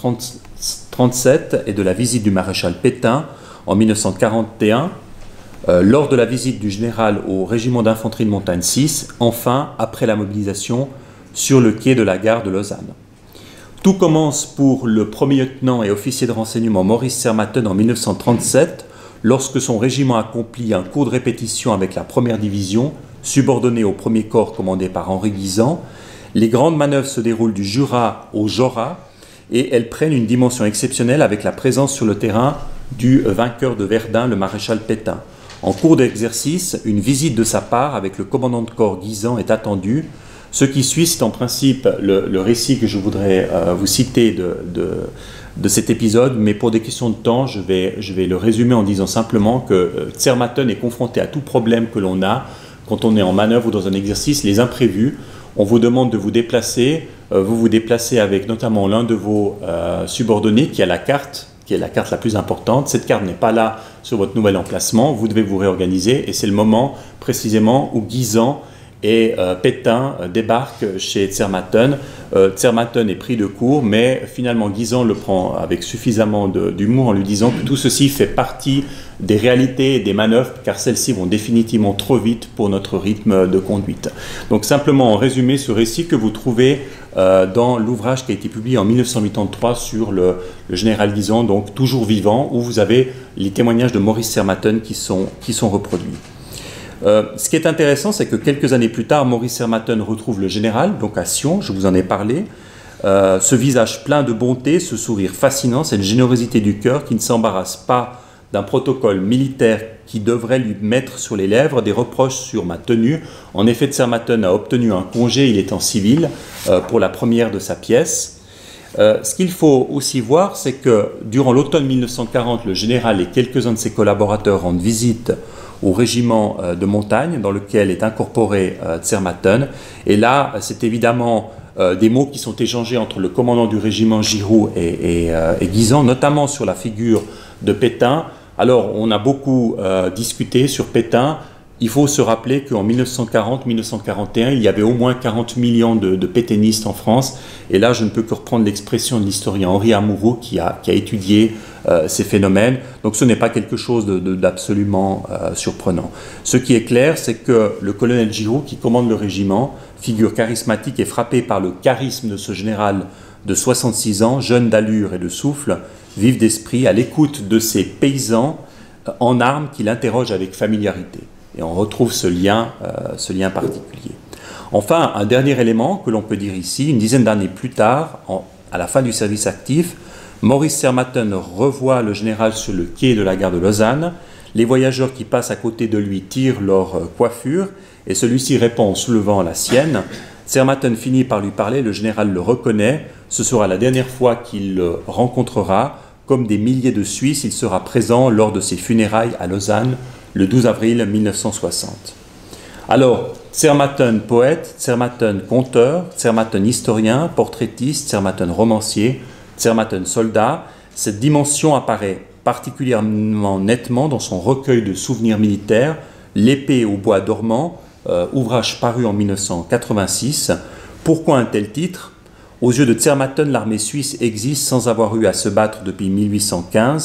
A: trente-sept et de la visite du maréchal Pétain en mille neuf cent quarante et un, euh, lors de la visite du général au régiment d'infanterie de Montagne six, enfin après la mobilisation sur le quai de la gare de Lausanne. Tout commence pour le premier lieutenant et officier de renseignement Maurice Zermatten en mille neuf cent trente-sept, lorsque son régiment accomplit un cours de répétition avec la première division, subordonnée au premier corps commandé par Henri Guisan. Les grandes manœuvres se déroulent du Jura au Jorat et elles prennent une dimension exceptionnelle avec la présence sur le terrain du vainqueur de Verdun, le maréchal Pétain. En cours d'exercice, une visite de sa part avec le commandant de corps Guisan est attendue. Ce qui suit, c'est en principe le, le récit que je voudrais euh, vous citer de, de, de cet épisode, mais pour des questions de temps, je vais, je vais le résumer en disant simplement que euh, Zermatten est confronté à tout problème que l'on a quand on est en manœuvre ou dans un exercice, les imprévus. On vous demande de vous déplacer, euh, vous vous déplacez avec notamment l'un de vos euh, subordonnés qui a la carte, qui est la carte la plus importante. Cette carte n'est pas là sur votre nouvel emplacement, vous devez vous réorganiser et c'est le moment précisément où Guisan et euh, Pétain euh, débarque chez Zermatten. Euh, Zermatten est pris de court, mais finalement Guisan le prend avec suffisamment d'humour en lui disant que tout ceci fait partie des réalités et des manœuvres, car celles-ci vont définitivement trop vite pour notre rythme de conduite. Donc simplement en résumé ce récit que vous trouvez euh, dans l'ouvrage qui a été publié en mille neuf cent quatre-vingt-trois sur le, le général Guisan, donc toujours vivant, où vous avez les témoignages de Maurice Zermatten qui sont, qui sont reproduits. Euh, ce qui est intéressant, c'est que quelques années plus tard, Maurice Zermatten retrouve le général, donc à Sion, je vous en ai parlé. Euh, ce visage plein de bonté, ce sourire fascinant, cette générosité du cœur qui ne s'embarrasse pas d'un protocole militaire qui devrait lui mettre sur les lèvres des reproches sur ma tenue. En effet, Zermatten a obtenu un congé, il est en civil, euh, pour la première de sa pièce. Euh, ce qu'il faut aussi voir, c'est que durant l'automne mille neuf cent quarante, le général et quelques-uns de ses collaborateurs rendent visite au régiment de montagne dans lequel est incorporé euh, Zermatten. Et là, c'est évidemment euh, des mots qui sont échangés entre le commandant du régiment Giroux et, et, euh, et Guisan, notamment sur la figure de Pétain. Alors, on a beaucoup euh, discuté sur Pétain. Il faut se rappeler qu'en mille neuf cent quarante mille neuf cent quarante et un, il y avait au moins quarante millions de, de pétainistes en France. Et là, je ne peux que reprendre l'expression de l'historien Henri Amoureau qui a, qui a étudié euh, ces phénomènes. Donc ce n'est pas quelque chose d'absolument euh, surprenant. Ce qui est clair, c'est que le colonel Giroux, qui commande le régiment, figure charismatique et frappé par le charisme de ce général de soixante-six ans, jeune d'allure et de souffle, vif d'esprit, à l'écoute de ces paysans euh, en armes qui l'interrogent avec familiarité. Et on retrouve ce lien, euh, ce lien particulier. Enfin, un dernier élément que l'on peut dire ici, une dizaine d'années plus tard, en, à la fin du service actif, Maurice Zermatten revoit le général sur le quai de la gare de Lausanne. Les voyageurs qui passent à côté de lui tirent leur euh, coiffure et celui-ci répond en soulevant la sienne. Zermatten finit par lui parler, le général le reconnaît. Ce sera la dernière fois qu'il le rencontrera. Comme des milliers de Suisses, il sera présent lors de ses funérailles à Lausanne le douze avril mille neuf cent soixante. Alors, Zermatten poète, Zermatten conteur, Zermatten historien, portraitiste, Zermatten romancier, Zermatten soldat, cette dimension apparaît particulièrement nettement dans son recueil de souvenirs militaires, L'épée au bois dormant, euh, ouvrage paru en mille neuf cent quatre-vingt-six. Pourquoi un tel titre? Aux yeux de Zermatten, l'armée suisse existe sans avoir eu à se battre depuis mille huit cent quinze.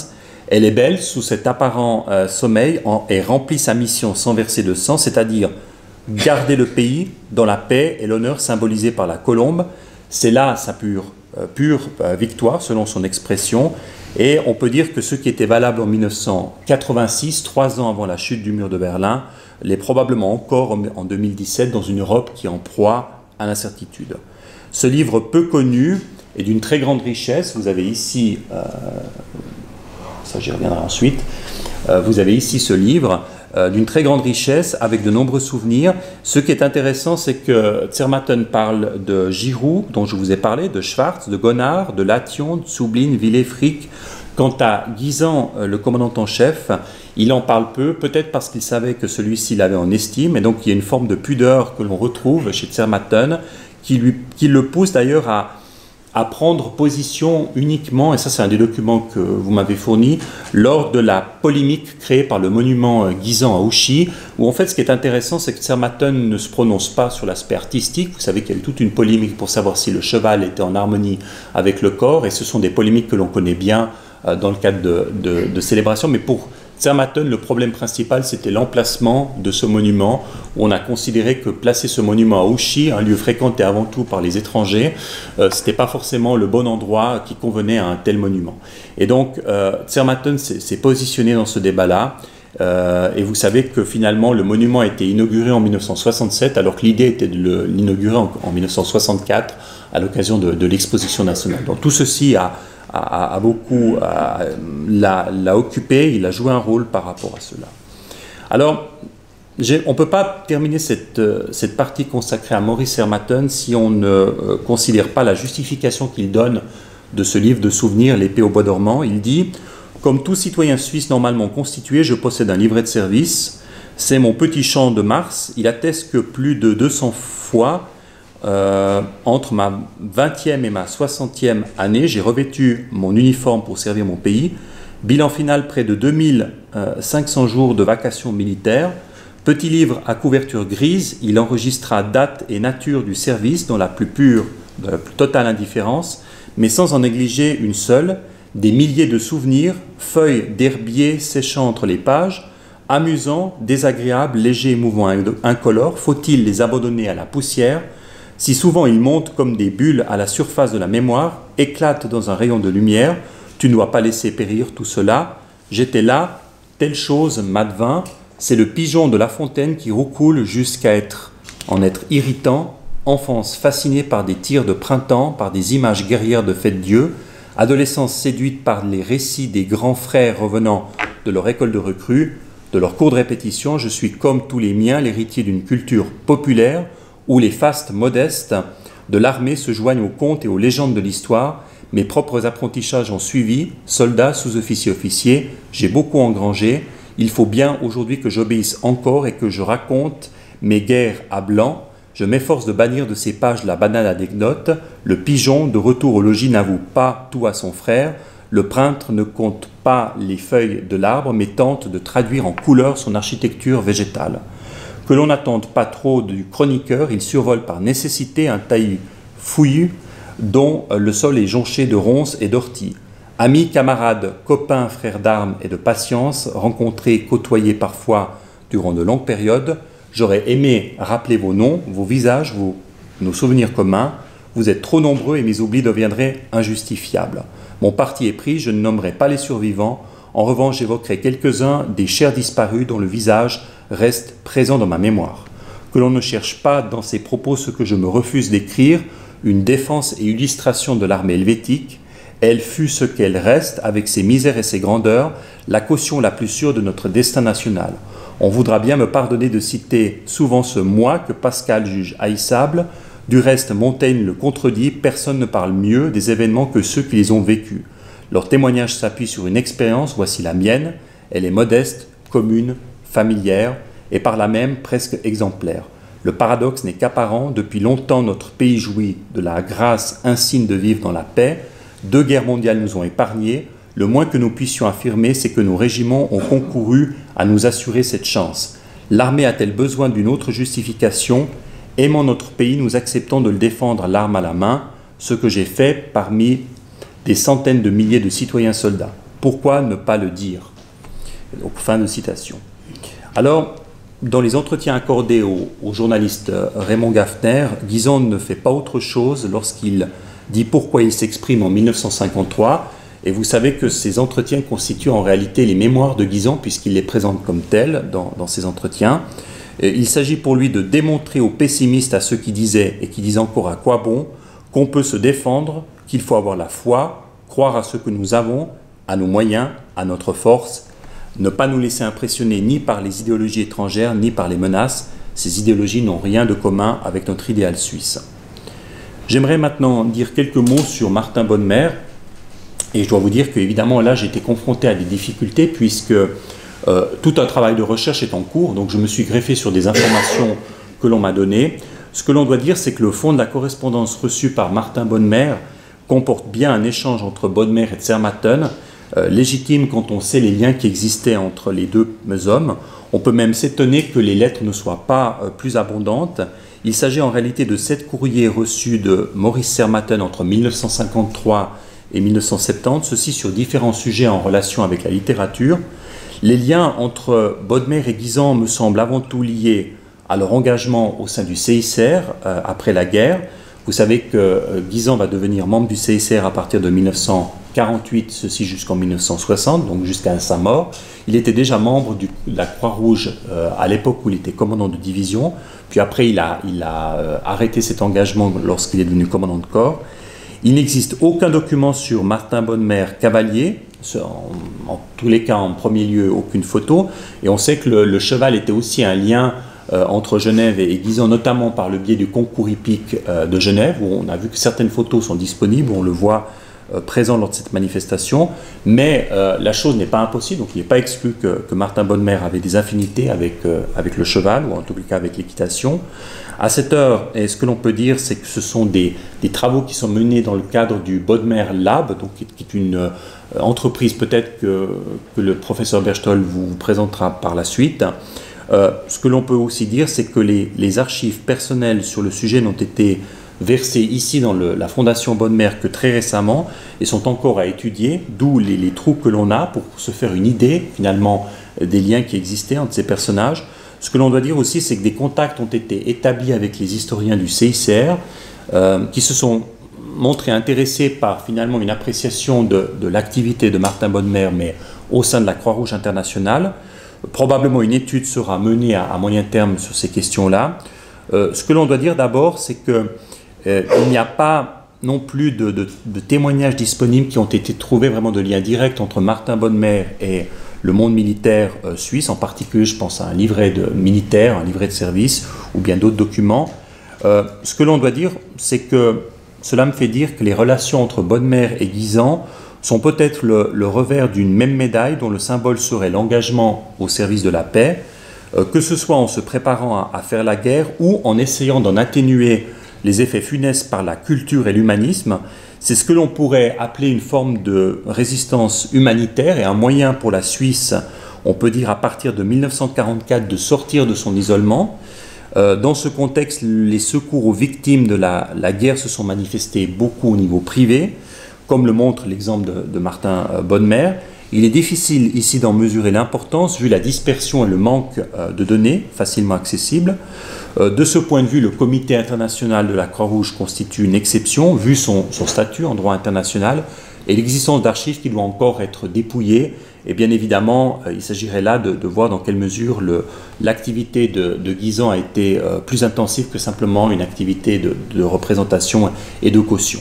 A: Elle est belle sous cet apparent euh, sommeil en, et remplit sa mission sans verser de sang, c'est-à-dire garder le pays dans la paix et l'honneur symbolisé par la colombe. C'est là sa pure, euh, pure euh, victoire, selon son expression. Et on peut dire que ce qui était valable en mille neuf cent quatre-vingt-six, trois ans avant la chute du mur de Berlin, l'est probablement encore en deux mille dix-sept dans une Europe qui est en proie à l'incertitude. Ce livre peu connu est d'une très grande richesse. Vous avez ici... Euh, ça j'y reviendrai ensuite, euh, vous avez ici ce livre euh, d'une très grande richesse avec de nombreux souvenirs. Ce qui est intéressant, c'est que Zermatten parle de Giroud, dont je vous ai parlé, de Schwartz, de Gonard, de Lation, de Soublin, Villefric. Quant à Guisan, euh, le commandant en chef, il en parle peu, peut-être parce qu'il savait que celui-ci l'avait en estime, et donc il y a une forme de pudeur que l'on retrouve chez Zermatten, qui, lui, qui le pousse d'ailleurs à à prendre position uniquement, et ça c'est un des documents que vous m'avez fourni, lors de la polémique créée par le monument Guisan à Ouchy, où en fait ce qui est intéressant, c'est que Zermatten ne se prononce pas sur l'aspect artistique. Vous savez qu'il y a eu toute une polémique pour savoir si le cheval était en harmonie avec le corps, et ce sont des polémiques que l'on connaît bien euh, dans le cadre de, de, de célébrations, mais pour Zermatten, le problème principal, c'était l'emplacement de ce monument, où on a considéré que placer ce monument à Ouchy, un lieu fréquenté avant tout par les étrangers, euh, ce n'était pas forcément le bon endroit qui convenait à un tel monument. Et donc, euh, Zermatten s'est positionné dans ce débat-là, euh, et vous savez que finalement, le monument a été inauguré en mille neuf cent soixante-sept, alors que l'idée était de l'inaugurer en, en mille neuf cent soixante-quatre, à l'occasion de, de l'exposition nationale. Donc tout ceci a... A, a beaucoup l'a occupé, il a joué un rôle par rapport à cela. Alors, on ne peut pas terminer cette, cette partie consacrée à Maurice Zermatten si on ne euh, considère pas la justification qu'il donne de ce livre de souvenirs, L'épée au bois dormant. Il dit « Comme tout citoyen suisse normalement constitué, je possède un livret de service. C'est mon petit champ de Mars. Il atteste que plus de deux cents fois, Euh, entre ma vingtième et ma soixantième année, j'ai revêtu mon uniforme pour servir mon pays. Bilan final, près de deux mille cinq cents jours de vacations militaires. Petit livre à couverture grise, il enregistra date et nature du service dans la plus pure, dans la plus totale indifférence, mais sans en négliger une seule. Des milliers de souvenirs, feuilles d'herbier séchant entre les pages, amusants, désagréables, légers, émouvants, incolores. Faut-il les abandonner à la poussière ? Si souvent ils montent comme des bulles à la surface de la mémoire, éclatent dans un rayon de lumière, tu ne dois pas laisser périr tout cela. J'étais là, telle chose m'advint, c'est le pigeon de La Fontaine qui roucoule jusqu'à être, en être irritant, enfance fascinée par des tirs de printemps, par des images guerrières de fête-dieu, adolescence séduite par les récits des grands frères revenant de leur école de recrues, de leur cours de répétition. Je suis comme tous les miens, l'héritier d'une culture populaire, où les fastes modestes de l'armée se joignent aux contes et aux légendes de l'histoire. Mes propres apprentissages ont suivi, soldat, sous-officier, officier, j'ai beaucoup engrangé. Il faut bien aujourd'hui que j'obéisse encore et que je raconte mes guerres à blanc. Je m'efforce de bannir de ces pages la banale anecdote. Le pigeon, de retour au logis, n'avoue pas tout à son frère. Le peintre ne compte pas les feuilles de l'arbre, mais tente de traduire en couleurs son architecture végétale. Que l'on n'attende pas trop du chroniqueur, il survole par nécessité un taillis fouillu dont le sol est jonché de ronces et d'orties. Amis, camarades, copains, frères d'armes et de patience, rencontrés, côtoyés parfois durant de longues périodes, j'aurais aimé rappeler vos noms, vos visages, vos, nos souvenirs communs. Vous êtes trop nombreux et mes oublis deviendraient injustifiables. Mon parti est pris, je ne nommerai pas les survivants. En revanche, j'évoquerai quelques-uns des chers disparus dont le visage reste présent dans ma mémoire. Que l'on ne cherche pas dans ces propos ce que je me refuse d'écrire, une défense et illustration de l'armée helvétique. Elle fut ce qu'elle reste, avec ses misères et ses grandeurs, la caution la plus sûre de notre destin national. On voudra bien me pardonner de citer souvent ce « moi » que Pascal juge haïssable. Du reste, Montaigne le contredit, personne ne parle mieux des événements que ceux qui les ont vécus. Leur témoignage s'appuie sur une expérience, voici la mienne. Elle est modeste, commune, familière et par là même presque exemplaire. Le paradoxe n'est qu'apparent. Depuis longtemps, notre pays jouit de la grâce insigne de vivre dans la paix. Deux guerres mondiales nous ont épargnés. Le moins que nous puissions affirmer, c'est que nos régiments ont concouru à nous assurer cette chance. L'armée a-t-elle besoin d'une autre justification? Aimant notre pays, nous acceptons de le défendre l'arme à la main, ce que j'ai fait parmi des centaines de milliers de citoyens soldats. Pourquoi ne pas le dire? Donc, fin de citation. Alors, dans les entretiens accordés au, au journaliste Raymond Gaffner, Guizan ne fait pas autre chose lorsqu'il dit pourquoi il s'exprime en mille neuf cent cinquante-trois. Et vous savez que ces entretiens constituent en réalité les mémoires de Guizan, puisqu'il les présente comme tels dans, dans ces entretiens. Et il s'agit pour lui de démontrer aux pessimistes, à ceux qui disaient et qui disent encore à quoi bon, qu'on peut se défendre, qu'il faut avoir la foi, croire à ce que nous avons, à nos moyens, à notre force, ne pas nous laisser impressionner ni par les idéologies étrangères, ni par les menaces. Ces idéologies n'ont rien de commun avec notre idéal suisse. J'aimerais maintenant dire quelques mots sur Martin Bodmer. Et je dois vous dire qu'évidemment, là, j'ai été confronté à des difficultés puisque euh, tout un travail de recherche est en cours. Donc, je me suis greffé sur des informations que l'on m'a données. Ce que l'on doit dire, c'est que le fond de la correspondance reçue par Martin Bodmer comporte bien un échange entre Bodmer et Zermatten, euh, légitime quand on sait les liens qui existaient entre les deux hommes. On peut même s'étonner que les lettres ne soient pas euh, plus abondantes. Il s'agit en réalité de sept courriers reçus de Maurice Zermatten entre mille neuf cent cinquante-trois et mille neuf cent soixante-dix, ceci sur différents sujets en relation avec la littérature. Les liens entre Bodmer et Guizan me semblent avant tout liés à leur engagement au sein du C I C R euh, après la guerre. Vous savez que euh, Guizan va devenir membre du C I C R à partir de mille neuf cent quarante-huit, ceci jusqu'en mille neuf cent soixante, donc jusqu'à sa mort. Il était déjà membre du, de la Croix-Rouge euh, à l'époque où il était commandant de division, puis après il a, il a euh, arrêté cet engagement lorsqu'il est devenu commandant de corps. Il n'existe aucun document sur Martin Bodmer cavalier, en, en tous les cas en premier lieu aucune photo, et on sait que le, le cheval était aussi un lien euh, entre Genève et, et Guizan, notamment par le biais du concours hippique euh, de Genève, où on a vu que certaines photos sont disponibles, où on le voit euh, présent lors de cette manifestation, mais euh, la chose n'est pas impossible, donc il n'est pas exclu que, que Martin Bodmer avait des affinités avec, euh, avec le cheval, ou en tout cas avec l'équitation. À cette heure, et ce que l'on peut dire, c'est que ce sont des, des travaux qui sont menés dans le cadre du Bodmer Lab, donc, qui est une euh, entreprise peut-être que, que le professeur Berchtold vous présentera par la suite. Euh, ce que l'on peut aussi dire, c'est que les, les archives personnelles sur le sujet n'ont été versées ici dans le, la Fondation Bodmer que très récemment et sont encore à étudier, d'où les, les trous que l'on a pour se faire une idée finalement des liens qui existaient entre ces personnages. Ce que l'on doit dire aussi, c'est que des contacts ont été établis avec les historiens du C I C R euh, qui se sont montrés intéressés par finalement une appréciation de, de l'activité de Martin Bodmer, mais au sein de la Croix-Rouge internationale. Probablement une étude sera menée à, à moyen terme sur ces questions-là. Euh, ce que l'on doit dire d'abord, c'est qu'il euh, n'y a pas non plus de, de, de témoignages disponibles qui ont été trouvés vraiment de lien direct entre Martin Bodmer et le monde militaire euh, suisse, en particulier je pense à un livret de militaire, un livret de service ou bien d'autres documents. Euh, ce que l'on doit dire, c'est que cela me fait dire que les relations entre Bodmer et Guizan sont peut-être le, le revers d'une même médaille dont le symbole serait l'engagement au service de la paix, euh, que ce soit en se préparant à, à faire la guerre ou en essayant d'en atténuer les effets funestes par la culture et l'humanisme. C'est ce que l'on pourrait appeler une forme de résistance humanitaire et un moyen pour la Suisse, on peut dire à partir de mille neuf cent quarante-quatre, de sortir de son isolement. Euh, dans ce contexte, les secours aux victimes de la, la guerre se sont manifestés beaucoup au niveau privé, comme le montre l'exemple de, de Martin euh, Bodmer. Il est difficile ici d'en mesurer l'importance vu la dispersion et le manque euh, de données facilement accessibles. Euh, de ce point de vue, le Comité international de la Croix-Rouge constitue une exception, vu son, son statut en droit international et l'existence d'archives qui doit encore être dépouillées. Et bien évidemment, euh, il s'agirait là de, de voir dans quelle mesure l'activité de, de Guizan a été euh, plus intensive que simplement une activité de, de représentation et de caution.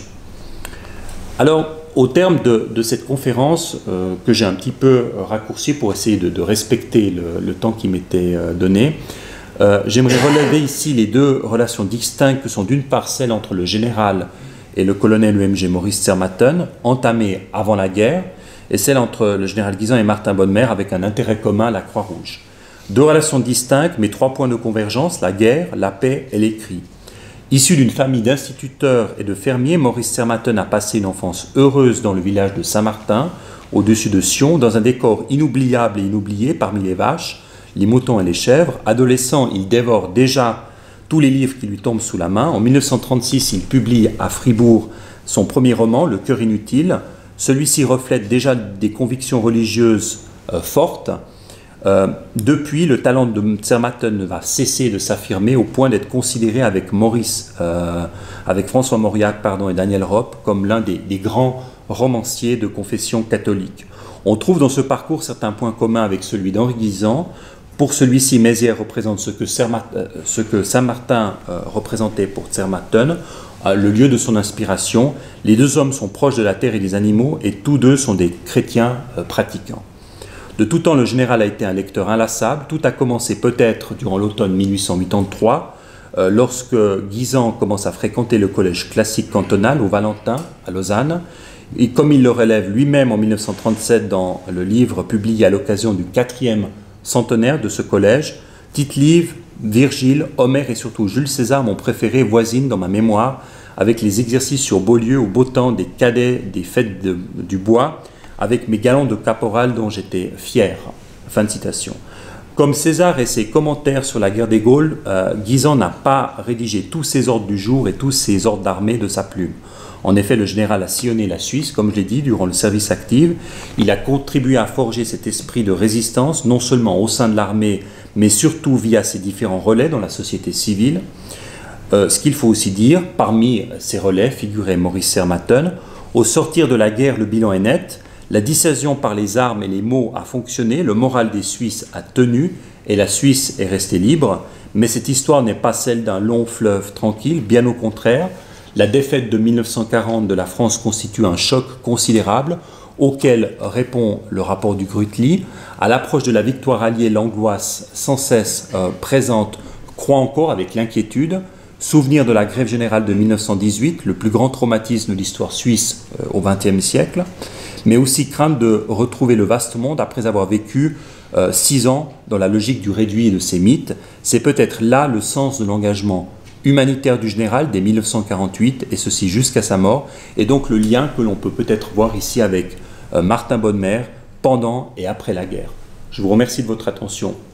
A: Alors, au terme de, de cette conférence, euh, que j'ai un petit peu raccourci pour essayer de, de respecter le, le temps qui m'était euh, donné, euh, j'aimerais relever ici les deux relations distinctes que sont d'une part celle entre le général et le colonel U M G Maurice Zermatten, entamée avant la guerre, et celle entre le général Guizan et Martin Bodmer avec un intérêt commun, la Croix-Rouge. Deux relations distinctes, mais trois points de convergence, la guerre, la paix et l'écrit. Issu d'une famille d'instituteurs et de fermiers, Maurice Zermatten a passé une enfance heureuse dans le village de Saint-Martin, au-dessus de Sion, dans un décor inoubliable et inoublié parmi les vaches, les moutons et les chèvres. Adolescent, il dévore déjà tous les livres qui lui tombent sous la main. En mille neuf cent trente-six, il publie à Fribourg son premier roman, Le cœur inutile, Celui-ci reflète déjà des convictions religieuses euh, fortes. Euh, depuis, le talent de Zermatten ne va cesser de s'affirmer au point d'être considéré avec Maurice, euh, avec François Mauriac pardon, et Daniel Ropp comme l'un des, des grands romanciers de confession catholique. On trouve dans ce parcours certains points communs avec celui d'Henri Guisan. Pour celui-ci, Mézières représente ce que, euh, ce que Saint-Martin euh, représentait pour Zermatten, euh, le lieu de son inspiration. Les deux hommes sont proches de la terre et des animaux et tous deux sont des chrétiens euh, pratiquants. De tout temps, le général a été un lecteur inlassable. Tout a commencé peut-être durant l'automne mille huit cent quatre-vingt-trois, euh, lorsque Guisan commence à fréquenter le collège classique cantonal au Valentin, à Lausanne. Et comme il le relève lui-même en mille neuf cent trente-sept dans le livre publié à l'occasion du quatrième centenaire de ce collège, Tite-Live, Virgile, Homère et surtout Jules César m'ont préféré voisine dans ma mémoire avec les exercices sur Beaulieu au beau temps des cadets des fêtes de, du bois, avec mes galons de caporal dont j'étais fier. Fin de citation. Comme César et ses commentaires sur la guerre des Gaules, euh, Guisan n'a pas rédigé tous ses ordres du jour et tous ses ordres d'armée de sa plume. En effet, le général a sillonné la Suisse, comme je l'ai dit, durant le service actif. Il a contribué à forger cet esprit de résistance, non seulement au sein de l'armée, mais surtout via ses différents relais dans la société civile. Euh, ce qu'il faut aussi dire, parmi ces relais figurait Maurice Zermatten. Au sortir de la guerre, le bilan est net. La dissuasion par les armes et les mots a fonctionné, le moral des Suisses a tenu et la Suisse est restée libre. Mais cette histoire n'est pas celle d'un long fleuve tranquille, bien au contraire. La défaite de mille neuf cent quarante de la France constitue un choc considérable auquel répond le rapport du Grütli. À l'approche de la victoire alliée, l'angoisse sans cesse euh, présente croît encore avec l'inquiétude. Souvenir de la grève générale de mille neuf cent dix-huit, le plus grand traumatisme de l'histoire suisse euh, au vingtième siècle, mais aussi crainte de retrouver le vaste monde après avoir vécu euh, six ans dans la logique du réduit et de ses mythes. C'est peut-être là le sens de l'engagement humanitaire du général dès mille neuf cent quarante-huit, et ceci jusqu'à sa mort, et donc le lien que l'on peut peut-être voir ici avec euh, Martin Bonnemer pendant et après la guerre. Je vous remercie de votre attention.